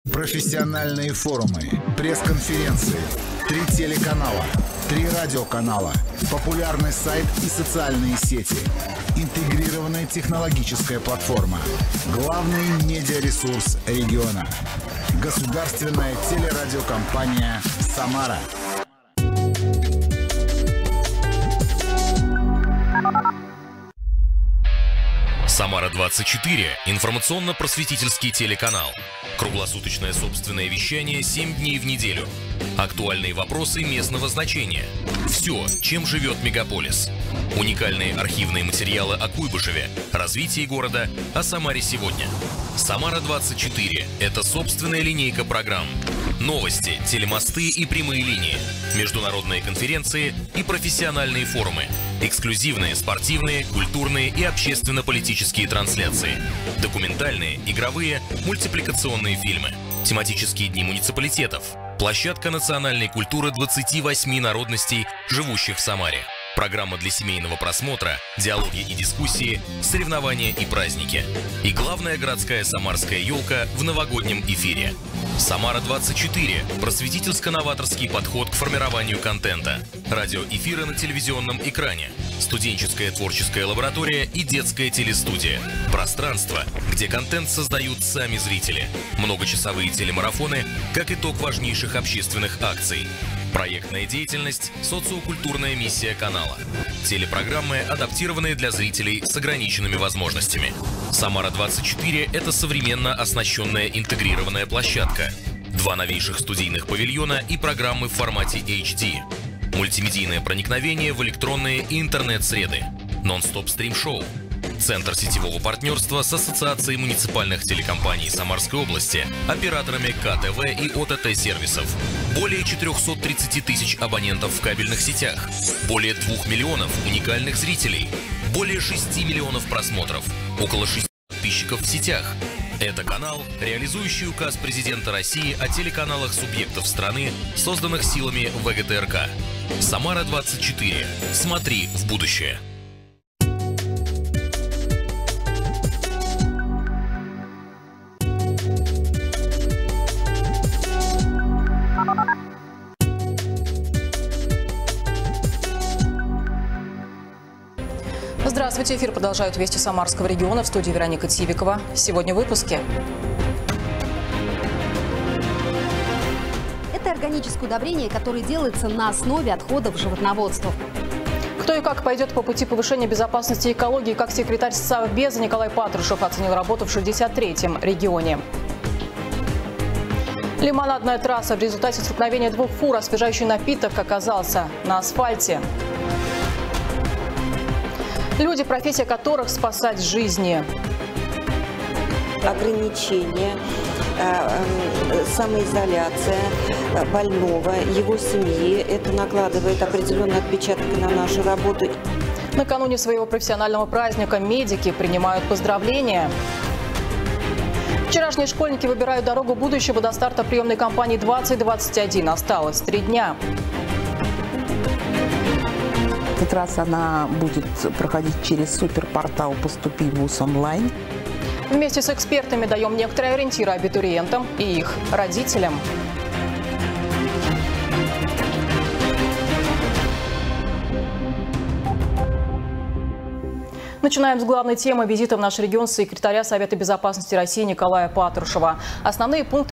Профессиональные форумы, пресс-конференции, 3 телеканала, 3 радиоканала, популярный сайт и социальные сети, интегрированная технологическая платформа, главный медиаресурс региона. Государственная телерадиокомпания «Самара». «Самара-24» – информационно-просветительский телеканал. Круглосуточное собственное вещание 7 дней в неделю. Актуальные вопросы местного значения. Все, чем живет мегаполис. Уникальные архивные материалы о Куйбышеве, развитии города, о Самаре сегодня. «Самара-24» – это собственная линейка программ. Новости, телемосты и прямые линии, международные конференции и профессиональные форумы, эксклюзивные спортивные, культурные и общественно-политические трансляции, документальные, игровые, мультипликационные фильмы, тематические дни муниципалитетов, площадка национальной культуры 28 народностей, живущих в Самаре, программа для семейного просмотра, диалоги и дискуссии, соревнования и праздники. И главная городская самарская елка в новогоднем эфире. «Самара-24» – просветительско-новаторский подход к формированию контента. Радиоэфиры на телевизионном экране. Студенческая творческая лаборатория и детская телестудия. Пространство, где контент создают сами зрители. Многочасовые телемарафоны, как итог важнейших общественных акций. Проектная деятельность, социокультурная миссия канала. Телепрограммы, адаптированные для зрителей с ограниченными возможностями. «Самара-24» – это современно оснащенная интегрированная площадка. 2 новейших студийных павильона и программы в формате HD. Мультимедийное проникновение в электронные и интернет-среды. Нон-стоп стрим-шоу. Центр сетевого партнерства с Ассоциацией муниципальных телекомпаний Самарской области, операторами КТВ и ОТТ-сервисов. Более 430 тысяч абонентов в кабельных сетях. Более 2 миллионов уникальных зрителей. Более 6 миллионов просмотров. Около 6 подписчиков в сетях. Это канал, реализующий указ президента России о телеканалах субъектов страны, созданных силами ВГТРК. «Самара-24». Смотри в будущее. Здравствуйте, эфир продолжают «Вести Самарского региона», в студии Вероника Тивикова. Сегодня в выпуске. Это органическое удобрение, которое делается на основе отходов животноводства. Кто и как пойдет по пути повышения безопасности и экологии, как секретарь Совбеза Николай Патрушев оценил работу в 63-м регионе. Лимонадная трасса. В результате столкновения 2 фур освежающий напиток оказался на асфальте. Люди, профессия которых спасать жизни. Ограничения, самоизоляция больного, его семьи. Это накладывает определенный отпечаток на нашу работу. Накануне своего профессионального праздника медики принимают поздравления. Вчерашние школьники выбирают дорогу будущего до старта приемной кампании 2021. Осталось 3 дня. В этот раз она будет проходить через суперпортал «Поступи в ВУЗ онлайн». Вместе с экспертами даем некоторые ориентиры абитуриентам и их родителям. Начинаем с главной темы визита в наш регион секретаря Совета безопасности России Николая Патрушева. Основные пункты